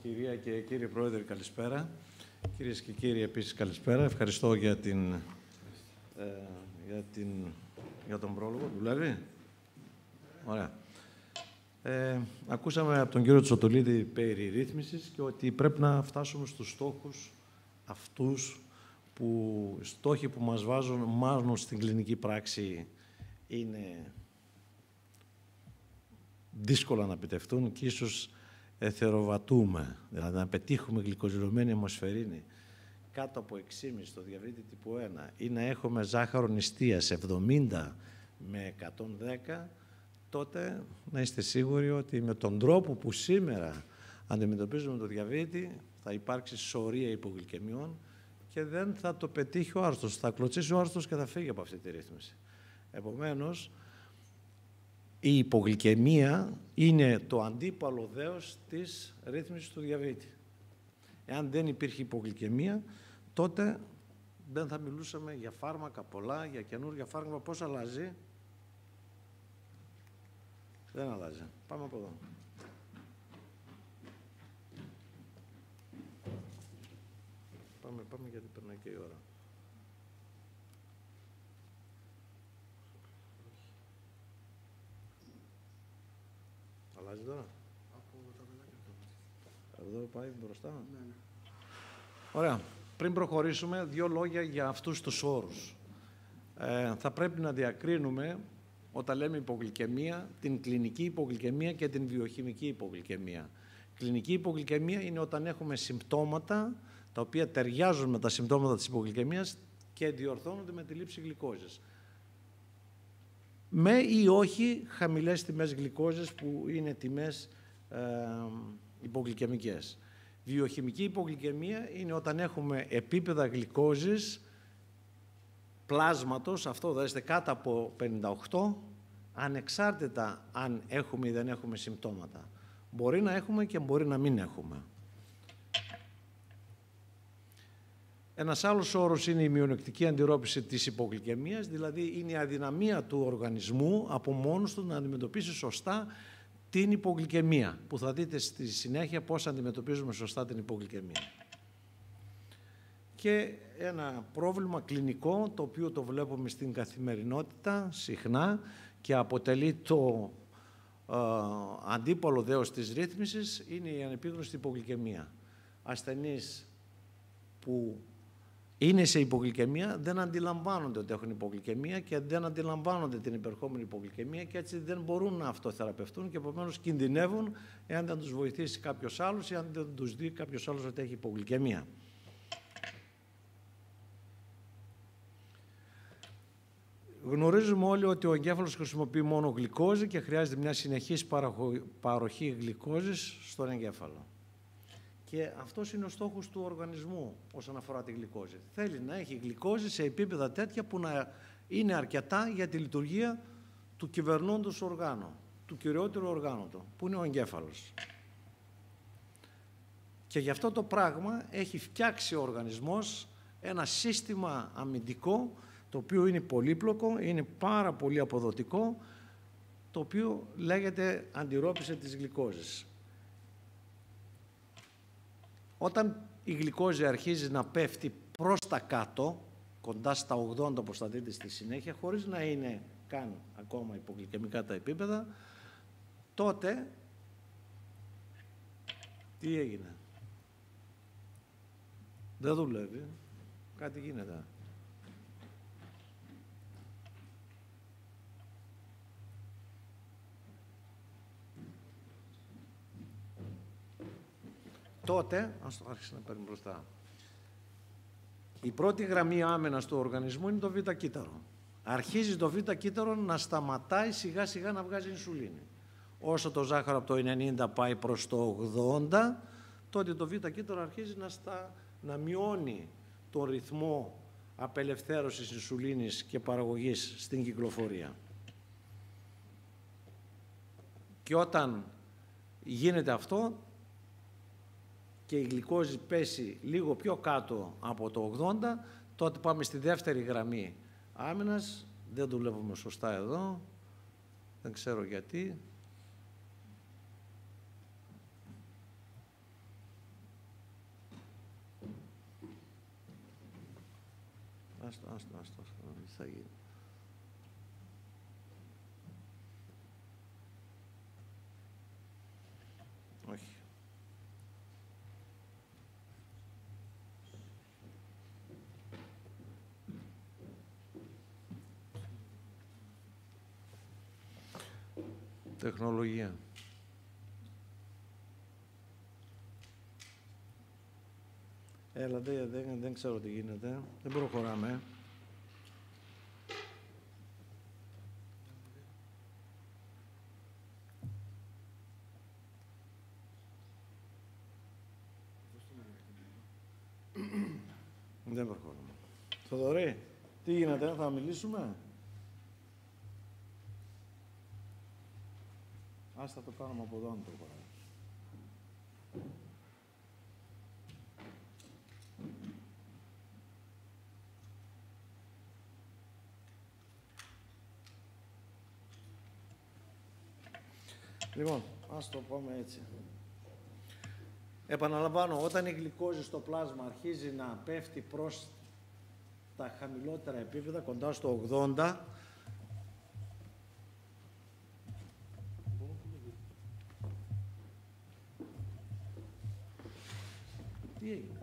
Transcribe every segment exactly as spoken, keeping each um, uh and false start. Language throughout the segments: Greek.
Κυρία και κύριε Πρόεδρε, καλησπέρα. Κυρίες και κύριοι, επίσης καλησπέρα. Ευχαριστώ για, την, ε, για, την, για τον πρόλογο. Δουλεύει? Ωραία. Ε, ακούσαμε από τον κύριο Τσοτολίδη περί ρύθμισης και ότι πρέπει να φτάσουμε στους στόχους αυτούς που οι στόχοι που μας βάζουν μάλλον στην κλινική πράξη είναι δύσκολα να επιτευχθούν και ίσως εθεροβατούμε, δηλαδή να πετύχουμε γλυκοζηλωμένη αιμοσφαιρίνη κάτω από έξι κόμμα πέντε στο διαβήτη τύπου ένα ή να έχουμε ζάχαρο νηστείας εβδομήντα με εκατόν δέκα, τότε να είστε σίγουροι ότι με τον τρόπο που σήμερα αντιμετωπίζουμε το διαβήτη θα υπάρξει σωρία υπογλυκαιμιών και δεν θα το πετύχει ο άρρωστος. Θα κλωτσίσει ο άρρωστος και θα φύγει από αυτή τη ρύθμιση. Επομένως, η υπογλυκαιμία είναι το αντίπαλο δέος της ρύθμισης του διαβήτη. Εάν δεν υπήρχε υπογλυκαιμία, τότε δεν θα μιλούσαμε για φάρμακα πολλά, για καινούργια φάρμακα. Πώς αλλάζει? Δεν αλλάζει. Πάμε από εδώ. Πάμε, πάμε γιατί περνάει και η ώρα. Αλλάζει τώρα. Εδώ πάει μπροστά. Ναι, ναι. Ωραία. Πριν προχωρήσουμε, δύο λόγια για αυτούς τους όρους. Ε, θα πρέπει να διακρίνουμε, όταν λέμε υπογλυκαιμία, την κλινική υπογλυκαιμία και την βιοχημική υπογλυκαιμία. Κλινική υπογλυκαιμία είναι όταν έχουμε συμπτώματα τα οποία ταιριάζουν με τα συμπτώματα της υπογλυκαιμίας και διορθώνονται με τη λήψη γλυκόζης. Με ή όχι χαμηλές τιμές γλυκόζης που είναι τιμές ε, υπογλυκαιμικές. Βιοχημική υπογλυκαιμία είναι όταν έχουμε επίπεδα γλυκόζης πλάσματος, αυτό δέστε κάτω από πενήντα οκτώ, ανεξάρτητα αν έχουμε ή δεν έχουμε συμπτώματα. Μπορεί να έχουμε και μπορεί να μην έχουμε. Ένας άλλος όρος είναι η μειονεκτική αντιρρόπηση της υπογλυκαιμίας, δηλαδή είναι η αδυναμία του οργανισμού από μόνος του να αντιμετωπίσει σωστά την υπογλυκαιμία, που θα δείτε στη συνέχεια πώς αντιμετωπίζουμε σωστά την υπογλυκαιμία. Και ένα πρόβλημα κλινικό, το οποίο το βλέπουμε στην καθημερινότητα συχνά και αποτελεί το ε, αντίπολο δέος της ρύθμισης, είναι η ανεπίγνωστη υπογλυκαιμία. Ασθενείς που είναι σε υπογλυκαιμία δεν αντιλαμβάνονται ότι έχουν υπογλυκαιμία και δεν αντιλαμβάνονται την υπερχόμενη υπογλυκαιμία και έτσι δεν μπορούν να αυτοθεραπευτούν και επομένως κινδυνεύουν εάν δεν τους βοηθήσει κάποιος άλλος ή αν δεν τους δει κάποιος άλλος ότι έχει υπογλυκαιμία. Γνωρίζουμε όλοι ότι ο εγκέφαλος χρησιμοποιεί μόνο γλυκόζη και χρειάζεται μια συνεχής παροχή γλυκόζης στον εγκέφαλο. Και αυτός είναι ο στόχος του οργανισμού όσον αφορά τη γλυκόζη. Θέλει να έχει γλυκόζη σε επίπεδα τέτοια που να είναι αρκετά για τη λειτουργία του κυβερνώντος οργάνου, του κυριότερου οργάνου του, που είναι ο εγκέφαλος. Και γι' αυτό το πράγμα έχει φτιάξει ο οργανισμός ένα σύστημα αμυντικό, το οποίο είναι πολύπλοκο, είναι πάρα πολύ αποδοτικό, το οποίο λέγεται αντιρρόπιση της γλυκόζης. Όταν η γλυκόζη αρχίζει να πέφτει προς τα κάτω, κοντά στα ογδόντα όπως θα δείτε στη συνέχεια, χωρίς να είναι καν ακόμα υπογλυκαιμικά τα επίπεδα, τότε τι έγινε? Δεν δουλεύει, κάτι γίνεται. Τότε, ας το άρχισε να παίρνει μπροστά, η πρώτη γραμμή άμενας του οργανισμού είναι το β' κύτταρο. Αρχίζει το β' κύτταρο να σταματάει σιγά σιγά να βγάζει ινσουλίνη. Όσο το ζάχαρο από το ενενήντα πάει προς το ογδόντα, τότε το β' κύτταρο αρχίζει να, στα, να μειώνει τον ρυθμό απελευθέρωσης ινσουλίνης και παραγωγής στην κυκλοφορία. Και όταν γίνεται αυτό, και η γλυκόζη πέσει λίγο πιο κάτω από το ογδόντα, τότε πάμε στη δεύτερη γραμμή άμυνας. Δεν δουλεύουμε σωστά εδώ, δεν ξέρω γιατί. άστο, άστο, άστο, τι θα γίνει. Όχι. Τεχνολογία. Έλα, δεν, δεν, δεν ξέρω τι γίνεται. Δεν προχωράμε. Δεν προχωράμε. Θοδωρή, τι γίνεται, θα μιλήσουμε. Ας θα το κάνουμε από εδώ, αν το πάρουμε. Λοιπόν, ας το πούμε έτσι. Επαναλαμβάνω, όταν η γλυκόζη στο πλάσμα αρχίζει να πέφτει προς τα χαμηλότερα επίπεδα, κοντά στο ογδόντα, τι έγινε.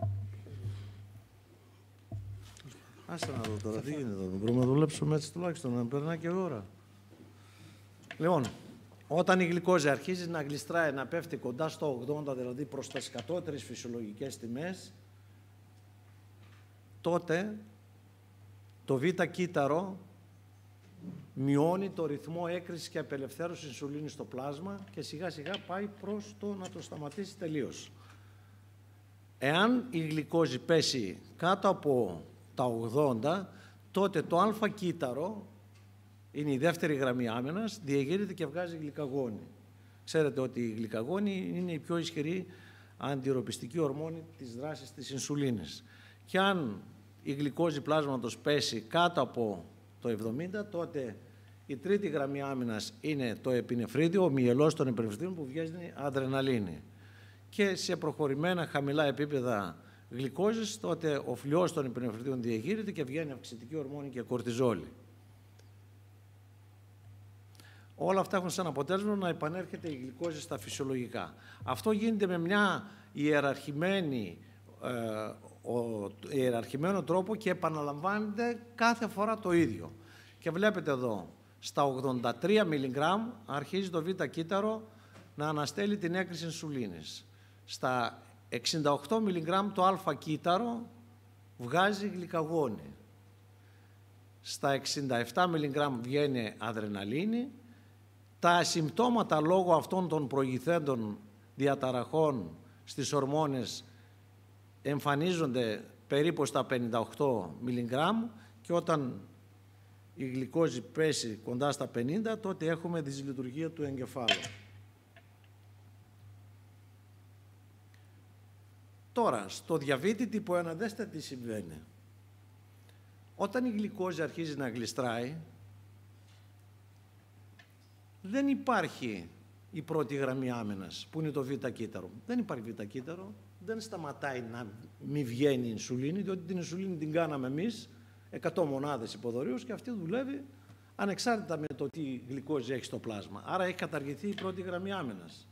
Άσε να δω τώρα, τι γίνεται εδώ. Μπορούμε να δουλέψουμε έτσι τουλάχιστον, να περνάει και ώρα. Λοιπόν, όταν η γλυκόζη αρχίζει να γλιστράει, να πέφτει κοντά στο ογδόντα, δηλαδή προς τις κατώτερες φυσιολογικές τιμές, τότε το β-κύτταρο μειώνει το ρυθμό έκρησης και απελευθέρωσης ινσουλίνης στο πλάσμα και σιγά σιγά πάει προς το να το σταματήσει τελείως. Εάν η γλυκόζη πέσει κάτω από τα ογδόντα, τότε το α-κύτταρο, είναι η δεύτερη γραμμή άμυνας, διεγείρεται και βγάζει γλυκαγόνη. Ξέρετε ότι η γλυκαγόνη είναι η πιο ισχυρή αντιρροπιστική ορμόνη της δράσης της ινσουλίνης. Και αν η γλυκόζη πλάσματος πέσει κάτω από το εβδομήντα, τότε η τρίτη γραμμή άμυνας είναι το επινεφρίδιο, ο μυελός των επινεφριδίων που βγαίνει αδρεναλίνη. Και σε προχωρημένα χαμηλά επίπεδα γλυκόζης, τότε ο φλοιός των επινεφριδίων διεγείρεται και βγαίνει αυξητική ορμόνη και κορτιζόλη. Όλα αυτά έχουν σαν αποτέλεσμα να επανέρχεται η γλυκόζη στα φυσιολογικά. Αυτό γίνεται με μια ιεραρχημένη, ε, ο, ιεραρχημένο τρόπο και επαναλαμβάνεται κάθε φορά το ίδιο. Και βλέπετε εδώ, στα ογδόντα τρία μιλιγκράμμ αρχίζει το β-κύτταρο να αναστέλει την έκρηση ινσουλίνης. Στα εξήντα οκτώ μιλιγκράμμ το α-κύτταρο βγάζει γλυκαγόνη. Στα εξήντα επτά μιλιγκράμμ βγαίνει αδρεναλίνη. Τα συμπτώματα λόγω αυτών των προηγηθέντων διαταραχών στις ορμόνες εμφανίζονται περίπου στα πενήντα οκτώ μιλιγκράμμ και όταν η γλυκόζη πέσει κοντά στα πενήντα, τότε έχουμε δυσλειτουργία του εγκεφάλου. Τώρα, στο διαβήτη τύπου ένα, δέστε τι συμβαίνει. Όταν η γλυκόζη αρχίζει να γλιστράει, δεν υπάρχει η πρώτη γραμμή άμυνας, που είναι το β-κύτταρο. Δεν υπάρχει β-κύτταρο, δεν σταματάει να μην βγαίνει η ινσουλίνη, διότι την ινσουλίνη την κάναμε εμείς, εκατό μονάδες υποδορίως, και αυτή δουλεύει ανεξάρτητα με το τι γλυκόζη έχει στο πλάσμα. Άρα έχει καταργηθεί η πρώτη γραμμή άμυνας.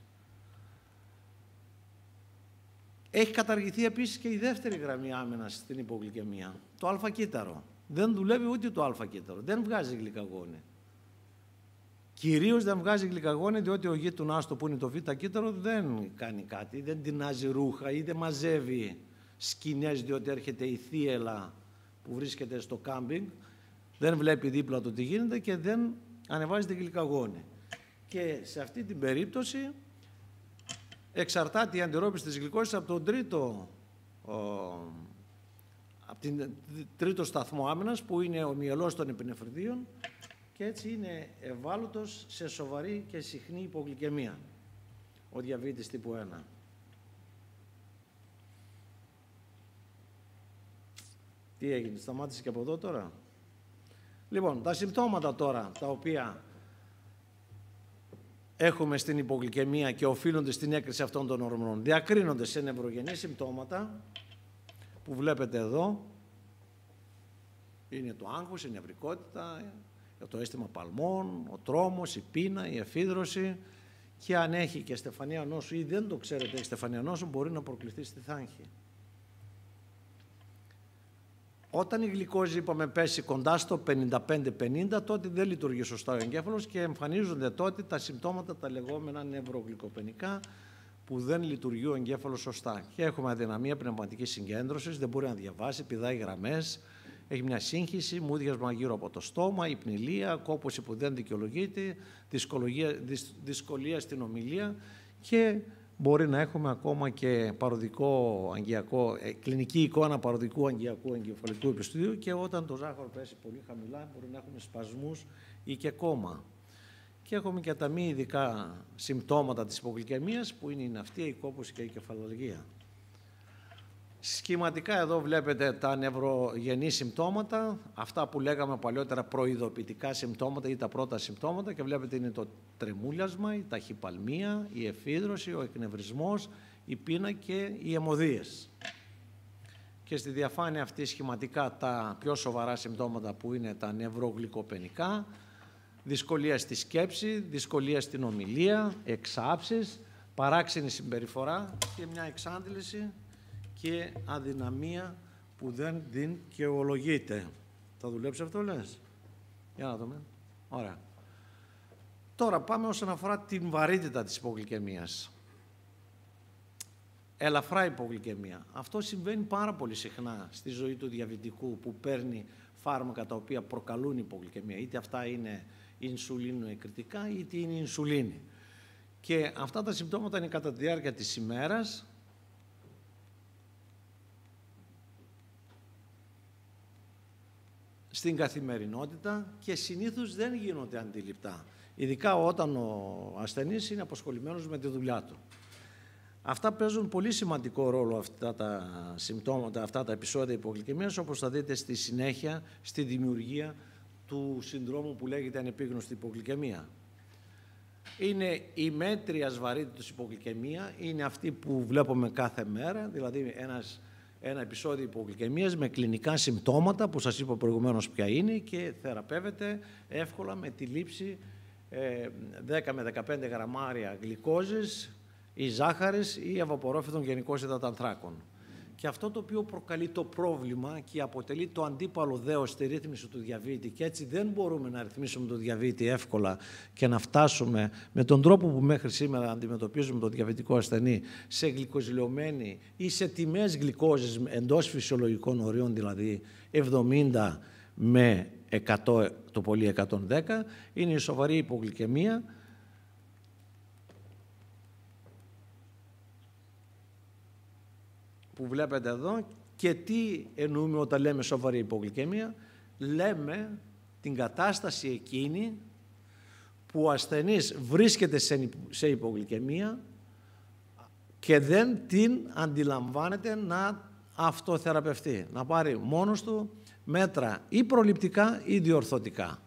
Έχει καταργηθεί επίσης και η δεύτερη γραμμή άμυνας στην υπογλυκαιμία, το α-κύτταρο. Δεν δουλεύει ούτε το α-κύτταρο, δεν βγάζει γλυκαγόνη. Κυρίως δεν βγάζει γλυκαγόνη, διότι ο γείτονάς του που είναι το β-κύτταρο δεν κάνει κάτι, δεν τεινάζει ρούχα ή δεν μαζεύει σκηνές, διότι έρχεται η θύελα που βρίσκεται στο κάμπινγκ, δεν βλέπει δίπλα του τι γίνεται και δεν ανεβάζει τη γλυκαγόνη. Και σε αυτή την περίπτωση εξαρτάται η αντιρρόπιση της γλυκόζης από τον τρίτο, ο, από την τρίτο σταθμό άμυνας, που είναι ο μυελός των επινεφριδίων, και έτσι είναι ευάλωτος σε σοβαρή και συχνή υπογλυκαιμία ο διαβήτης τύπου ένα. Τι έγινε, σταμάτησε και από εδώ τώρα. Λοιπόν, τα συμπτώματα τώρα, τα οποία έχουμε στην υπογλυκαιμία και οφείλονται στην έκρηση αυτών των ορμονών, διακρίνονται σε νευρογενή συμπτώματα, που βλέπετε εδώ, Είναι το άγχος, η νευρικότητα, το αίσθημα παλμών, ο τρόμος, η πείνα, η εφίδρωση και αν έχει και στεφανία νόσου ή δεν το ξέρετε έχει στεφανία νόσου, μπορεί να προκληθεί στη θάγχη. Όταν η γλυκόζη, είπαμε, πέσει κοντά στο πενήντα πέντε πενήντα, τότε δεν λειτουργεί σωστά ο εγκέφαλος και εμφανίζονται τότε τα συμπτώματα, τα λεγόμενα νευρογλυκοπενικά, που δεν λειτουργεί ο εγκέφαλος σωστά. Και έχουμε αδυναμία πνευματικής συγκέντρωσης, δεν μπορεί να διαβάσει, πηδάει γραμμές, έχει μια σύγχυση, μούδιασμα γύρω από το στόμα, υπνηλία, κόπωση που δεν δικαιολογείται, δυσκολία, δυσκολία στην ομιλία και μπορεί να έχουμε ακόμα και παροδικό αγκιακό, κλινική εικόνα παροδικού αγκιακού εγκεφαλικού επεισοδίου και όταν το ζάχαρο πέσει πολύ χαμηλά μπορεί να έχουμε σπασμούς ή και κόμμα. Και έχουμε και τα μη ειδικά συμπτώματα της υπογλυκαιμίας που είναι η ναυτία, η κόπωση και η κεφαλαλγία. Σχηματικά εδώ βλέπετε τα νευρογενή συμπτώματα, αυτά που λέγαμε παλιότερα προειδοποιητικά συμπτώματα ή τα πρώτα συμπτώματα και βλέπετε είναι το τρεμούλιασμα, η ταχυπαλμία, η εφίδρωση, ο εκνευρισμός, η πείνα και οι αιμωδίες. Και στη διαφάνεια αυτή σχηματικά τα πιο σοβαρά συμπτώματα που είναι τα νευρογλυκοπενικά, δυσκολία στη σκέψη, δυσκολία στην ομιλία, εξάψεις, παράξενη συμπεριφορά και μια εξάντληση και αδυναμία που δεν δικαιολογείται. Θα δουλέψει αυτό, λες? Για να δούμε. Ωραία. Τώρα πάμε όσον αφορά την βαρύτητα της υπογλυκαιμίας. Ελαφρά υπογλυκαιμία. Αυτό συμβαίνει πάρα πολύ συχνά στη ζωή του διαβητικού που παίρνει φάρμακα τα οποία προκαλούν υπογλυκαιμία. Είτε αυτά είναι ινσουλινοεκρητικά είτε είναι ινσουλίνη. Και αυτά τα συμπτώματα είναι κατά τη διάρκεια της ημέρας. Στην καθημερινότητα και συνήθως δεν γίνονται αντιληπτά. Ειδικά όταν ο ασθενής είναι απασχολημένος με τη δουλειά του. Αυτά παίζουν πολύ σημαντικό ρόλο αυτά τα συμπτώματα, αυτά τα επεισόδια υπογλυκαιμίας, όπως θα δείτε στη συνέχεια στη δημιουργία του συνδρόμου που λέγεται ανεπίγνωστη υπογλυκαιμία. Είναι η μέτριας βαρύτητας υπογλυκαιμία, είναι αυτή που βλέπουμε κάθε μέρα, δηλαδή ένας, ένα επεισόδιο υπογλυκαιμίας με κλινικά συμπτώματα που σας είπα προηγουμένως ποια είναι και θεραπεύεται εύκολα με τη λήψη ε, δέκα με δεκαπέντε γραμμάρια γλυκόζης ή ζάχαρης ή ευαπορόφυτων γενικώς υδατανθράκων. Και αυτό το οποίο προκαλεί το πρόβλημα και αποτελεί το αντίπαλο δέος στη ρύθμιση του διαβήτη και έτσι δεν μπορούμε να ρυθμίσουμε το διαβήτη εύκολα και να φτάσουμε με τον τρόπο που μέχρι σήμερα αντιμετωπίζουμε τον διαβητικό ασθενή σε γλυκοζηλωμένη ή σε τιμές γλυκόζης εντός φυσιολογικών ορίων, δηλαδή εβδομήντα με εκατό, το πολύ εκατόν δέκα, είναι η σοβαρή υπογλυκαιμία, που βλέπετε εδώ. Και τι εννοούμε όταν λέμε σοβαρή υπογλυκαιμία? Λέμε την κατάσταση εκείνη που ο ασθενής βρίσκεται σε υπογλυκαιμία και δεν την αντιλαμβάνεται να αυτοθεραπευτεί, να πάρει μόνος του μέτρα ή προληπτικά ή διορθωτικά.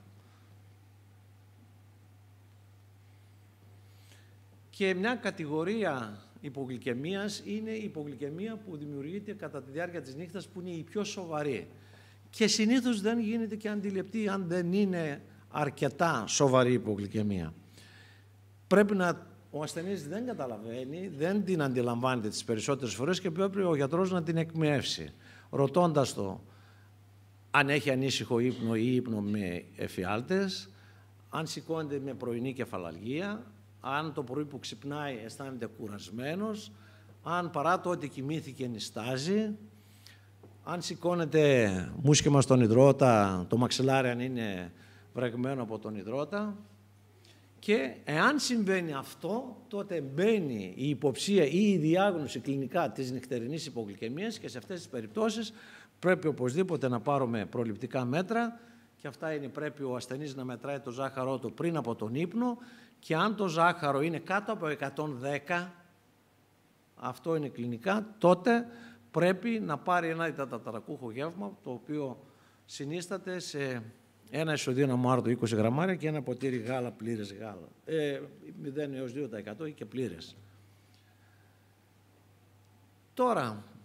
Και μια κατηγορία υπογλυκαιμίας είναι η υπογλυκαιμία που δημιουργείται κατά τη διάρκεια της νύχτας, που είναι η πιο σοβαρή. Και συνήθως δεν γίνεται και αντιληπτή αν δεν είναι αρκετά σοβαρή υπογλυκαιμία. Πρέπει να, ο ασθενής δεν καταλαβαίνει, δεν την αντιλαμβάνεται τις περισσότερες φορές και πρέπει ο γιατρός να την εκμιεύσει, ρωτώντας το αν έχει ανήσυχο ύπνο ή ύπνο με εφιάλτες, αν σηκώνεται με πρωινή κεφαλαλγία, αν το πρωί που ξυπνάει αισθάνεται κουρασμένος, αν παρά το ότι κοιμήθηκε νηστάζει, αν σηκώνεται μουσκεμα στον υδρότα, το μαξιλάρι αν είναι βρεγμένο από τον υδρότα. Και εάν συμβαίνει αυτό, τότε μπαίνει η υποψία ή η διάγνωση κλινικά της νυχτερινής υπογλυκαιμίας και σε αυτές τις περιπτώσεις πρέπει οπωσδήποτε να πάρουμε προληπτικά μέτρα και αυτά είναι πρέπει ο ασθενής να μετράει το ζάχαρό του πριν από τον ύπνο και αν το ζάχαρο είναι κάτω από εκατόν δέκα, αυτό είναι κλινικά, τότε πρέπει να πάρει ένα υδατατρακούχο γεύμα, το οποίο συνίσταται σε ένα ισοδύναμο αμάρτο είκοσι γραμμάρια και ένα ποτήρι γάλα, πλήρες γάλα. Ε, μηδέν έως δύο τοις εκατό ή και πλήρες. Τώρα,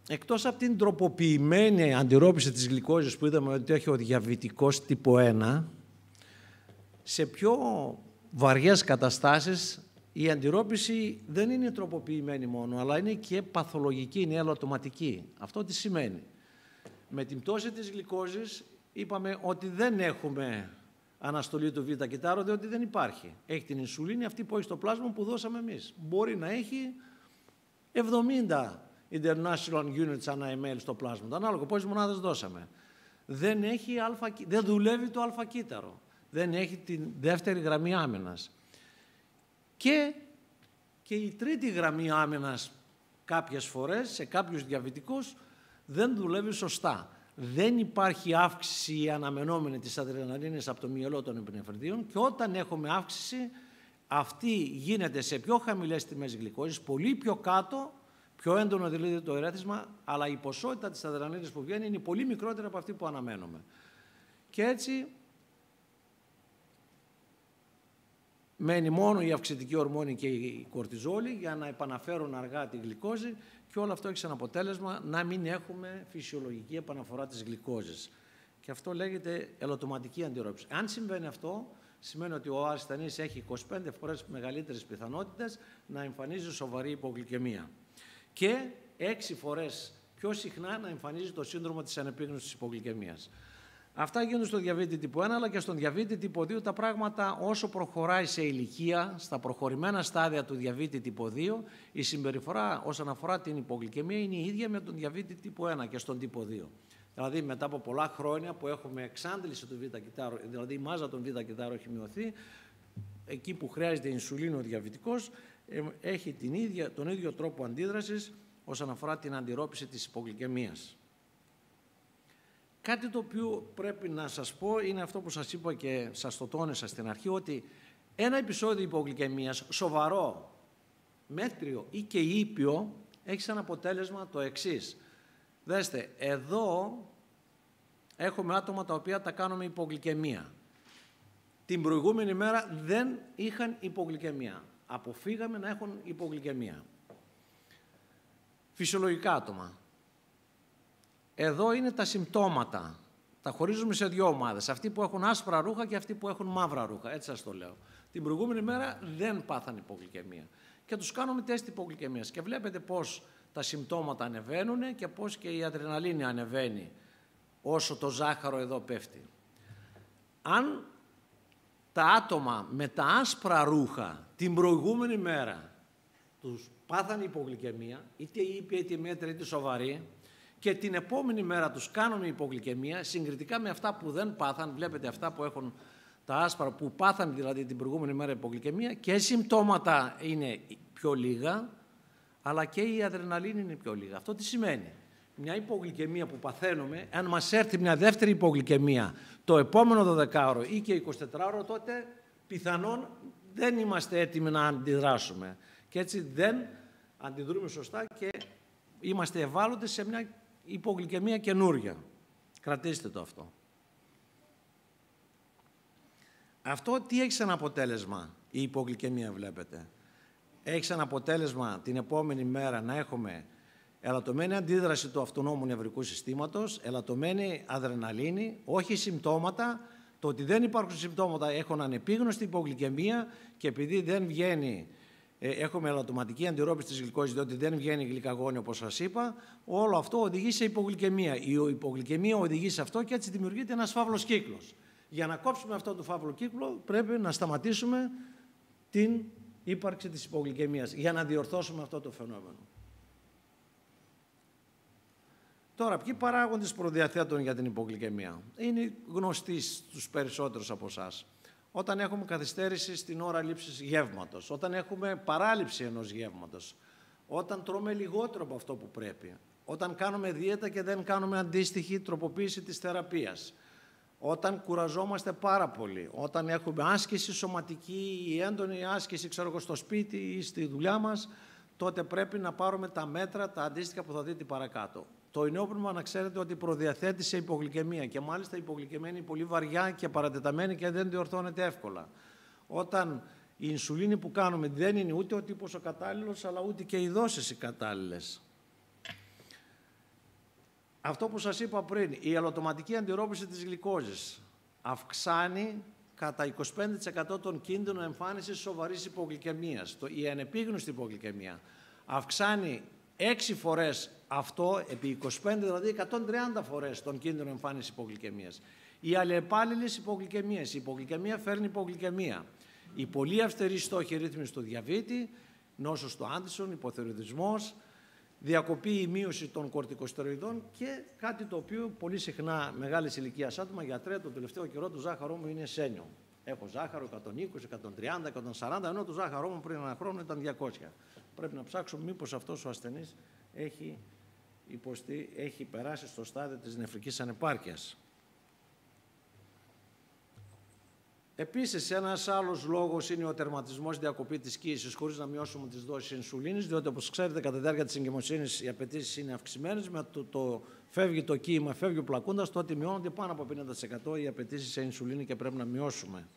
εκτός από την τροποποιημένη αντιρρόπηση της γλυκόζης που είδαμε ότι έχει ο διαβητικός τύπο ένα, σε πιο βαριές καταστάσεις η αντιρρόπηση δεν είναι τροποποιημένη μόνο, αλλά είναι και παθολογική, είναι ελαττωματική. Αυτό τι σημαίνει? Με την πτώση της γλυκόζης είπαμε ότι δεν έχουμε αναστολή του β' κυτάρου, διότι δεν υπάρχει. Έχει την ινσουλίνη αυτή που έχει στο πλάσμα που δώσαμε εμείς. Μπορεί να έχει εβδομήντα international units ανά ml στο πλάσμα, ανάλογα πόσες μονάδες δώσαμε. Δεν, έχει αλφα, δεν δουλεύει το αλφα κύτταρο. Δεν έχει την δεύτερη γραμμή άμυνας. Και, και η τρίτη γραμμή άμυνας κάποιες φορές, σε κάποιους διαβητικούς, δεν δουλεύει σωστά. Δεν υπάρχει αύξηση αναμενόμενη της αδρεναλίνης από το μυελό των επνευριστίων και όταν έχουμε αύξηση, αυτή γίνεται σε πιο χαμηλές τιμές γλυκόζης, πολύ πιο κάτω, πιο έντονο δηλαδή το ερέθισμα, αλλά η ποσότητα της αδρεναλίνης που βγαίνει είναι πολύ μικρότερη από αυτή που αναμένουμε. Και έτσι μένει μόνο η αυξητική ορμόνη και η κορτιζόλη για να επαναφέρουν αργά τη γλυκόζη και όλο αυτό έχει σαν αποτέλεσμα να μην έχουμε φυσιολογική επαναφορά της γλυκόζης. Και αυτό λέγεται ελαττωματική αντιρρόπηση. Αν συμβαίνει αυτό, σημαίνει ότι ο ασθενής έχει είκοσι πέντε φορές μεγαλύτερες πιθανότητες να εμφανίζει σοβαρή υπογλυκαιμία και έξι φορές πιο συχνά να εμφανίζει το σύνδρομο της ανεπίγνωσης της υπογλυκαιμίας. Αυτά γίνονται στο διαβήτη τύπου ένα, αλλά και στον διαβήτη τύπου δύο τα πράγματα όσο προχωράει σε ηλικία, στα προχωρημένα στάδια του διαβήτη τύπου δύο, η συμπεριφορά όσον αφορά την υπογλυκαιμία είναι η ίδια με τον διαβήτη τύπου ένα και στον τύπο δύο. Δηλαδή μετά από πολλά χρόνια που έχουμε εξάντληση του β' κυτάρου, δηλαδή η μάζα των β' κυτάρου έχει μειωθεί, εκεί που χρειάζεται ινσουλίνο ο διαβητικός, έχει την ίδια, τον ίδιο τρόπο αντίδρασης όσον αφορά την αντιρρόπηση της υπογλυκαιμίας. Κάτι το οποίο πρέπει να σας πω είναι αυτό που σας είπα και σας το τόνισα στην αρχή, ότι ένα επεισόδιο υπογλυκαιμίας, σοβαρό, μέτριο ή και ήπιο, έχει σαν αποτέλεσμα το εξής. Δέστε, εδώ έχουμε άτομα τα οποία τα κάνουμε υπογλυκαιμία. Την προηγούμενη μέρα δεν είχαν υπογλυκαιμία. Αποφύγαμε να έχουν υπογλυκαιμία. Φυσιολογικά άτομα. Εδώ είναι τα συμπτώματα. Τα χωρίζουμε σε δύο ομάδες. Αυτοί που έχουν άσπρα ρούχα και αυτοί που έχουν μαύρα ρούχα. Έτσι σας το λέω. Την προηγούμενη μέρα δεν πάθαν υπογλυκαιμία. Και τους κάνουμε τεστ υπογλυκαιμίας. Και βλέπετε πώς τα συμπτώματα ανεβαίνουν και πώς και η αδρεναλίνη ανεβαίνει όσο το ζάχαρο εδώ πέφτει. Αν τα άτομα με τα άσπρα ρούχα την προηγούμενη μέρα τους πάθαν υπογλυκαιμία, είτε ήπια είτε μέτρια είτε σοβαρή, και την επόμενη μέρα τους κάνουμε υπογλυκαιμία, συγκριτικά με αυτά που δεν πάθαν, βλέπετε αυτά που έχουν τα άσπρα, που πάθαν δηλαδή την προηγούμενη μέρα υπογλυκαιμία, και συμπτώματα είναι πιο λίγα, αλλά και η αδρεναλίνη είναι πιο λίγα. Αυτό τι σημαίνει? Μια υπογλυκαιμία που παθαίνουμε, αν μας έρθει μια δεύτερη υπογλυκαιμία το επόμενο δωδεκάωρο ή και εικοσιτετράωρο, τότε πιθανόν δεν είμαστε έτοιμοι να αντιδράσουμε. Και έτσι δεν αντιδρούμε σωστά και είμαστε ευάλωτοι σε μια υπογλυκαιμία καινούρια. Κρατήστε το αυτό. Αυτό τι έχει σαν αποτέλεσμα η υπογλυκαιμία, βλέπετε? Έχει σαν αποτέλεσμα την επόμενη μέρα να έχουμε ελαττωμένη αντίδραση του αυτονόμου νευρικού συστήματος, ελαττωμένη αδρεναλίνη, όχι συμπτώματα. Το ότι δεν υπάρχουν συμπτώματα, έχουν ανεπίγνωστη υπογλυκαιμία και επειδή δεν βγαίνει, ε, έχουμε ελαττωματική αντιρρόπηση της γλυκόζης, διότι δεν βγαίνει γλυκαγόνη όπως σας είπα, όλο αυτό οδηγεί σε υπογλυκαιμία. Η υπογλυκαιμία οδηγεί σε αυτό και έτσι δημιουργείται ένας φαύλος κύκλος. Για να κόψουμε αυτό το φαύλο κύκλο πρέπει να σταματήσουμε την ύπαρξη της υπογλυκαιμίας για να διορθώσουμε αυτό το φαινόμενο. Τώρα, ποιοι παράγοντες προδιαθέτουν για την υπογλυκαιμία? Είναι γνωστοί στους περισσότερους από εσάς. Όταν έχουμε καθυστέρηση στην ώρα λήψης γεύματος, όταν έχουμε παράληψη ενός γεύματος, όταν τρώμε λιγότερο από αυτό που πρέπει, όταν κάνουμε δίαιτα και δεν κάνουμε αντίστοιχη τροποποίηση της θεραπείας, όταν κουραζόμαστε πάρα πολύ, όταν έχουμε άσκηση σωματική ή έντονη άσκηση, ξέρω εγώ, στο σπίτι ή στη δουλειά μας, τότε πρέπει να πάρουμε τα μέτρα, τα αντίστοιχα που θα δείτε παρακάτω. Το ενόπνευμα, να ξέρετε ότι προδιαθέτει σε υπογλυκαιμία και μάλιστα η υπογλυκαιμία είναι πολύ βαριά και παρατεταμένη και δεν διορθώνεται εύκολα. Όταν η ινσουλίνη που κάνουμε δεν είναι ούτε ο τύπος ο κατάλληλος, αλλά ούτε και οι δόσεις οι κατάλληλες. αυτό που σας είπα πριν, η αλλοτοματική αντιρρόπηση της γλυκόζης αυξάνει κατά είκοσι πέντε τοις εκατό τον κίνδυνο εμφάνισης σοβαρής υπογλυκαιμίας. Η ανεπίγνωστη υπογλυκαιμία αυξάνει έξι φορές αυτό, επί είκοσι πέντε, δηλαδή εκατόν τριάντα φορές τον κίνδυνο εμφάνισης υπογλυκαιμίας. Οι αλλεπάλληλες υπογλυκαιμίες. Η υπογλυκαιμία φέρνει υπογλυκαιμία. Η πολύ αυστηρή στόχη ρύθμιση του διαβήτη, νόσος του Άντερσον, υποθυροειδισμός, διακοπή ή μείωση των κορτικοστεροειδών και κάτι το οποίο πολύ συχνά μεγάλης ηλικίας άτομα, γιατρέ, το τελευταίο καιρό το ζάχαρό μου είναι σένιο. Έχω ζάχαρο εκατόν είκοσι, εκατόν τριάντα, εκατόν σαράντα, ενώ το ζάχαρό μου πριν ένα χρόνο ήταν διακόσια. Πρέπει να ψάξουμε μήπως αυτός ο ασθενής έχει, υποστεί, έχει περάσει στο στάδιο της νεφρικής ανεπάρκειας. Επίσης, ένας άλλος λόγος είναι ο τερματισμός, διακοπή της κύησης χωρίς να μειώσουμε τις δόσεις ινσουλίνης, διότι όπως ξέρετε κατά τη διάρκεια της εγκυμοσύνης οι απαιτήσεις είναι αυξημένες, με το, το φεύγει το κύημα, φεύγει ο πλακούντας, τότε μειώνονται πάνω από πενήντα τοις εκατό οι απαιτήσεις σε ινσουλίνη και πρέπει να μειώσουμε.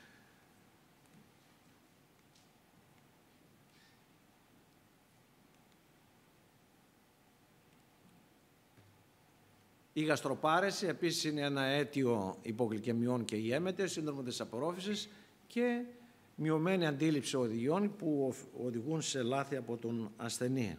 Η γαστροπάρεση επίσης είναι ένα αίτιο υπογλυκαιμιών και ιέμετες, σύνδρομο της απορρόφησης και μειωμένη αντίληψη οδηγιών που οδηγούν σε λάθη από τον ασθενή.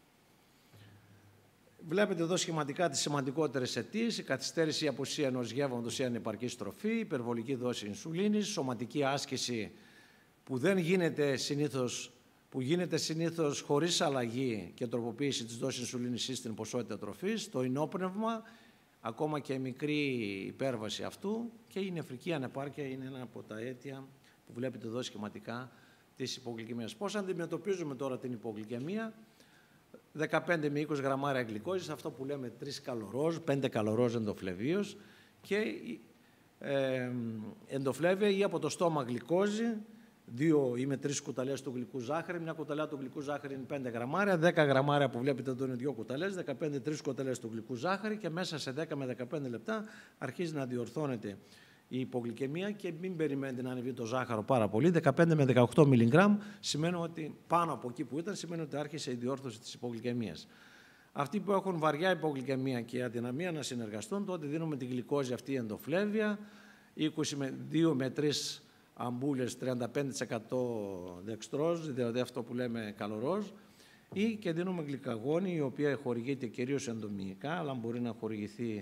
Βλέπετε εδώ σχηματικά τις σημαντικότερες αιτίες: η καθυστέρηση ή απουσία ενός γεύματος ή ανεπαρκής τροφή, υπερβολική δόση ινσουλίνης, σωματική άσκηση που δεν γίνεται συνήθως, που γίνεται συνήθως χωρίς αλλαγή και τροποποίηση της δόσης ινσουλίνης ή στην ποσότητα τροφής, το ενόπνευμα, ακόμα και μικρή υπέρβαση αυτού, και η νεφρική ανεπάρκεια είναι ένα από τα αίτια που βλέπετε εδώ σχηματικά της υπογλυκαιμίας. Πώς αντιμετωπίζουμε τώρα την υπογλυκαιμία? δεκαπέντε με είκοσι γραμμάρια γλυκόζης, αυτό που λέμε τρεις καλορόζ, πέντε καλορόζ εντοφλεβίως, και ε, εντοφλέβια ή από το στόμα γλυκόζη, δύο ή με τρεις κουταλιές του γλυκού ζάχαρη. Μια κουταλιά του γλυκού ζάχαρη είναι πέντε γραμμάρια, δέκα γραμμάρια που βλέπετε εδώ είναι δύο κουταλιές, δεκαπέντε τρεις κουταλιές του γλυκού ζάχαρη, και μέσα σε δέκα με δεκαπέντε λεπτά αρχίζει να διορθώνεται η υπογλυκαιμία και μην περιμένετε να ανεβεί το ζάχαρο πάρα πολύ. δεκαπέντε με δεκαοκτώ μιλιγκράμμ σημαίνει ότι πάνω από εκεί που ήταν, σημαίνει ότι άρχισε η διόρθωση της υπογλυκαιμίας. Αυτοί που έχουν βαριά υπογλυκαιμία και αδυναμία να συνεργαστούν, τότε δίνουμε τη γλυκόζη αυτή εντοφλέβια, είκοσι με δύο με τρεις αμπούλες, τριάντα πέντε τοις εκατό δεξτρόζ, δηλαδή αυτό που λέμε καλορόζ, ή και δίνουμε γλυκαγόνη, η οποία χορηγείται κυρίως ενδομυϊκά, αλλά μπορεί να χορηγηθεί.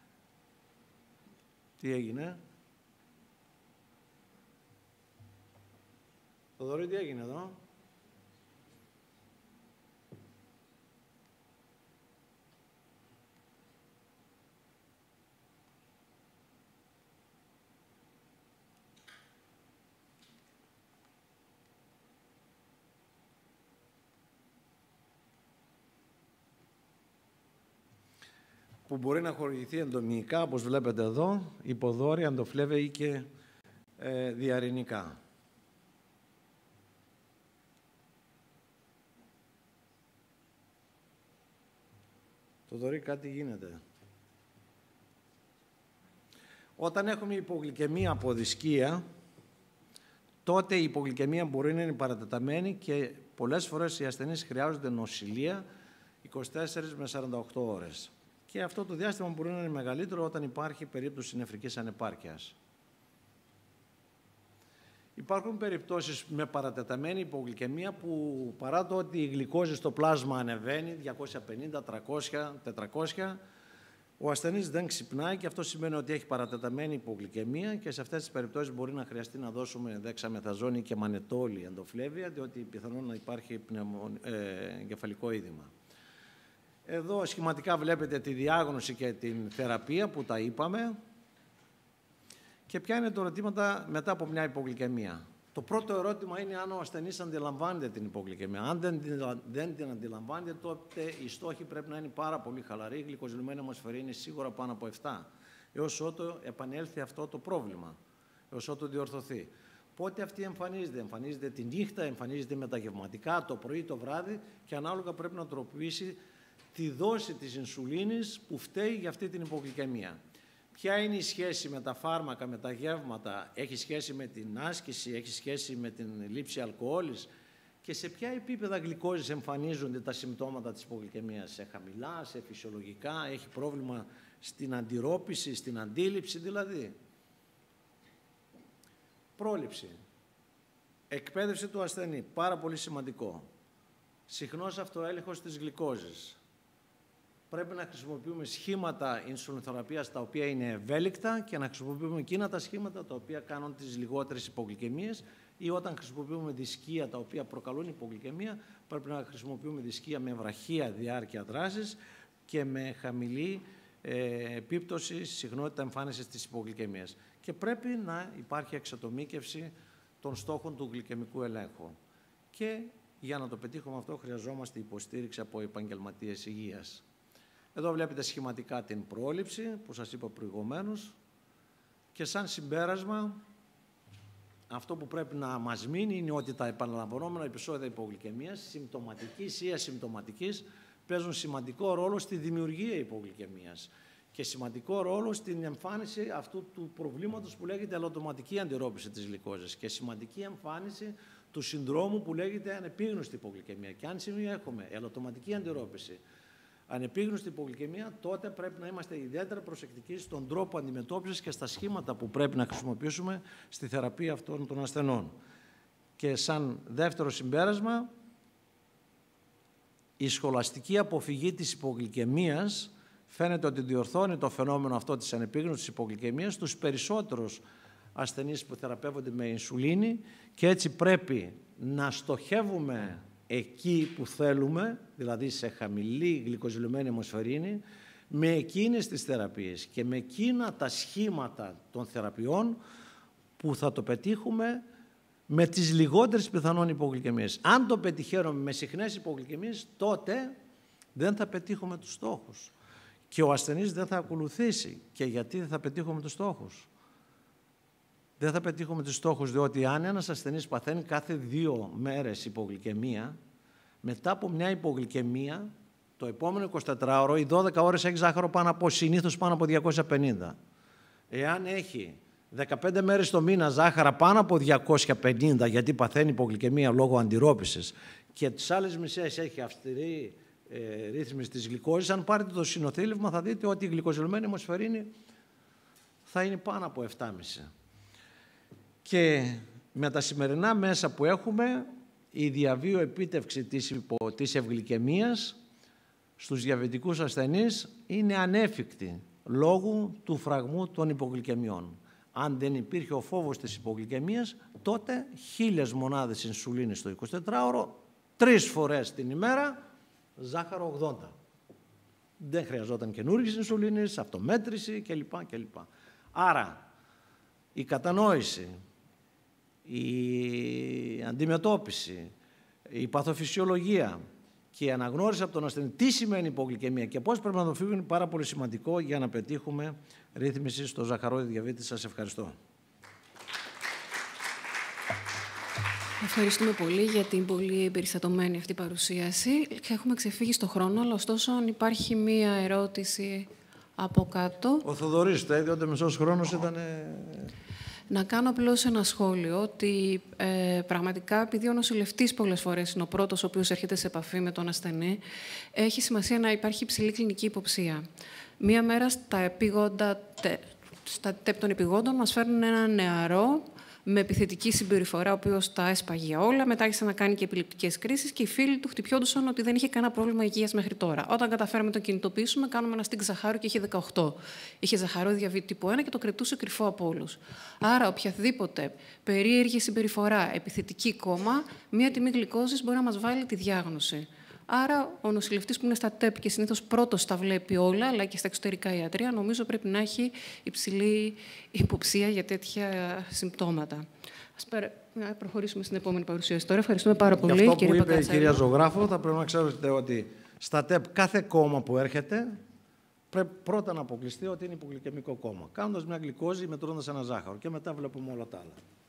Τι έγινε? Θοδωρή, τι έγινε εδώ? Που μπορεί να χορηγηθεί ενδομυϊκά, όπως βλέπετε εδώ, υποδόρια, αντοφλέβαια ή και ε, διαρρηνικά. Το δωρή κάτι γίνεται. Όταν έχουμε υπογλυκαιμία από δισκία, τότε η υπογλυκαιμία μπορεί να είναι παρατεταμένη και πολλές φορές οι ασθενείς χρειάζονται νοσηλεία είκοσι τέσσερις με σαράντα οκτώ ώρες. Και αυτό το διάστημα μπορεί να είναι μεγαλύτερο όταν υπάρχει περίπτωση νεφρικής ανεπάρκειας. Υπάρχουν περιπτώσεις με παρατεταμένη υπογλυκαιμία που παρά το ότι η γλυκόζη στο πλάσμα ανεβαίνει διακόσια πενήντα, τριακόσια, τετρακόσια, ο ασθενής δεν ξυπνάει και αυτό σημαίνει ότι έχει παρατεταμένη υπογλυκαιμία και σε αυτές τις περιπτώσεις μπορεί να χρειαστεί να δώσουμε δεξαμεθαζόνη και μανετόλη εντοφλέβεια, διότι πιθανόν να υπάρχει πνευμο... ε, εγκεφαλικό είδημα. Εδώ σχηματικά βλέπετε τη διάγνωση και την θεραπεία που τα είπαμε. Και ποια είναι τα ερωτήματα μετά από μια υπογλυκαιμία? Το πρώτο ερώτημα είναι αν ο ασθενής αντιλαμβάνεται την υπογλυκαιμία. Αν δεν, δεν την αντιλαμβάνεται, τότε οι στόχοι πρέπει να είναι πάρα πολύ χαλαροί. Η γλυκοζηλωμένη αιμοσφαιρίνη είναι σίγουρα πάνω από επτά, έως ότου επανέλθει αυτό το πρόβλημα, έως ότου διορθωθεί. Πότε αυτή εμφανίζεται? Εμφανίζεται τη νύχτα, εμφανίζεται μεταγευματικά, το πρωί, το βράδυ, και ανάλογα πρέπει να τροποποιήσει τη δόση της ινσουλίνης που φταίει για αυτή την υπογλυκαιμία. Ποια είναι η σχέση με τα φάρμακα, με τα γεύματα? Έχει σχέση με την άσκηση, έχει σχέση με την λήψη αλκοόλης, και σε ποια επίπεδα γλυκόζης εμφανίζονται τα συμπτώματα της υπογλυκαιμίας. Σε χαμηλά, σε φυσιολογικά, έχει πρόβλημα στην αντιρρόπηση, στην αντίληψη δηλαδή. Πρόληψη. Εκπαίδευση του ασθενή, πάρα πολύ σημαντικό. Συχνός αυτοέλεγχος της γλυκόζης. Πρέπει να χρησιμοποιούμε σχήματα ινσουλινοθεραπείας τα οποία είναι ευέλικτα και να χρησιμοποιούμε εκείνα τα σχήματα τα οποία κάνουν τις λιγότερες υπογλυκαιμίες, ή όταν χρησιμοποιούμε δισκία τα οποία προκαλούν υπογλυκαιμία, πρέπει να χρησιμοποιούμε δισκία με βραχία διάρκεια δράσης και με χαμηλή ε, επίπτωση συχνότητα εμφάνισης της υπογλυκαιμίας. Και πρέπει να υπάρχει εξατομίκευση των στόχων του γλυκαιμικού ελέγχου. Και για να το πετύχουμε αυτό χρειαζόμαστε υποστήριξη από επαγγελματίες υγείας. Εδώ βλέπετε σχηματικά την πρόληψη που σας είπα προηγουμένως και σαν συμπέρασμα αυτό που πρέπει να μας μείνει είναι ότι τα επαναλαμβανόμενα επεισόδια υπογλυκαιμίας, συμπτωματικής ή ασυμπτωματικής, παίζουν σημαντικό ρόλο στη δημιουργία υπογλυκαιμίας και σημαντικό ρόλο στην εμφάνιση αυτού του προβλήματος που λέγεται αλλοτοματική αντιρρόπηση της γλυκόζης και σημαντική εμφάνιση του συνδρόμου που λέγεται ανεπίγνωστη υπογλυκαιμία. Και αν σημείο έχουμε αλλοτοματική αντιρρόπηση, ανεπίγνωστη υπογλυκαιμία, τότε πρέπει να είμαστε ιδιαίτερα προσεκτικοί στον τρόπο αντιμετώπισης και στα σχήματα που πρέπει να χρησιμοποιήσουμε στη θεραπεία αυτών των ασθενών. Και σαν δεύτερο συμπέρασμα, η σχολαστική αποφυγή της υπογλυκαιμίας φαίνεται ότι διορθώνει το φαινόμενο αυτό της ανεπίγνωστης υπογλυκαιμίας στους περισσότερους ασθενείς που θεραπεύονται με ινσουλίνη και έτσι πρέπει να στοχεύουμε εκεί που θέλουμε, δηλαδή σε χαμηλή γλυκοζηλωμένη αιμοσφαιρίνη, με εκείνες τις θεραπείες και με εκείνα τα σχήματα των θεραπείων που θα το πετύχουμε με τις λιγότερες πιθανόν υπογλυκαιμίες. Αν το πετυχαίνουμε με συχνές υπογλυκαιμίες, τότε δεν θα πετύχουμε τους στόχους. Και ο ασθενής δεν θα ακολουθήσει. Και γιατί δεν θα πετύχουμε τους στόχους? Δεν θα πετύχουμε τους στόχους, διότι αν ένας ασθενής παθαίνει κάθε δύο μέρες υπογλυκαιμία, μετά από μια υπογλυκαιμία, το επόμενο εικοσιτετράωρο, οι δώδεκα ώρες έχει ζάχαρο πάνω από, συνήθως πάνω από διακόσια πενήντα. Εάν έχει δεκαπέντε μέρες το μήνα ζάχαρα πάνω από διακόσια πενήντα, γιατί παθαίνει υπογλυκαιμία λόγω αντιρρόπησης, και τις άλλες μισές έχει αυστηρή ε, ρύθμιση της γλυκόζης, αν πάρετε το συνοθήλευμα θα δείτε ότι η γλυκοζηλωμένη αιμοσφαιρίνη θα είναι πάνω από επτά κόμμα πέντε. Και με τα σημερινά μέσα που έχουμε, η διαβίω επίτευξη της, υπο, της ευγλυκαιμίας στους διαβητικούς ασθενείς είναι ανέφικτη λόγω του φραγμού των υπογλυκαιμιών. Αν δεν υπήρχε ο φόβος της υπογλυκαιμίας, τότε χίλιες μονάδες ινσουλίνης το εικοσιτετράωρο, τρεις φορές την ημέρα, ζάχαρο ογδόντα. Δεν χρειαζόταν καινούργιες ινσουλίνης, αυτομέτρηση κλπ. κλπ. Άρα, η κατανόηση, η αντιμετώπιση, η παθοφυσιολογία και η αναγνώριση από τον ασθενή τι σημαίνει υπογλυκαιμία και πώς πρέπει να το φύγουν είναι πάρα πολύ σημαντικό για να πετύχουμε ρύθμιση στο ζαχαρόδι διαβήτη. Σας ευχαριστώ. Ευχαριστούμε πολύ για την πολύ περιστατωμένη αυτή παρουσίαση. Έχουμε ξεφύγει στο χρόνο, αλλά ωστόσο αν υπάρχει μία ερώτηση από κάτω. Ο Θοδωρής, το έδιωτε μισός χρόνος ήταν... Να κάνω απλώς ένα σχόλιο ότι ε, πραγματικά επειδή ο νοσηλευτής πολλές φορές είναι ο πρώτος ο οποίος έρχεται σε επαφή με τον ασθενή, έχει σημασία να υπάρχει υψηλή κλινική υποψία. Μία μέρα στα, επίγοντα, στα τεπ των επιγόντων μας φέρνουν έναν νεαρό με επιθετική συμπεριφορά, ο οποίος τα έσπαγε όλα, μετά άρχισε να κάνει και επιληπτικές κρίσεις και οι φίλοι του χτυπιόντουσαν ότι δεν είχε κανένα πρόβλημα υγείας μέχρι τώρα. Όταν καταφέραμε να τον κινητοποιήσουμε, κάνουμε ένα στίξ ζαχάρου και είχε δεκαοκτώ. Είχε ζαχαρόδι διαβήτη τύπου ένα και το κρατούσε κρυφό από όλους. Άρα, οποιαδήποτε περίεργη συμπεριφορά, επιθετική κόμμα, μία τιμή γλυκόζης μπορεί να μας βάλει τη διάγνωση. Άρα, ο νοσηλευτής που είναι στα τεπ και συνήθως πρώτος τα βλέπει όλα, αλλά και στα εξωτερικά ιατρεία, νομίζω πρέπει να έχει υψηλή υποψία για τέτοια συμπτώματα. Ας προχωρήσουμε στην επόμενη παρουσίαση. Τώρα ευχαριστούμε πάρα πολύ, αυτό κύριε που είπε η κυρία Παγκατσέλο. Ζωγράφο, θα πρέπει να ξέρετε ότι στα τεπ κάθε κόμμα που έρχεται πρέπει πρώτα να αποκλειστεί ότι είναι υπογλυκαιμικό κόμμα. Κάνοντας μια γλυκόζη, μετρώντας ένα ζάχαρο και μετά βλέπουμε όλα τα άλλα.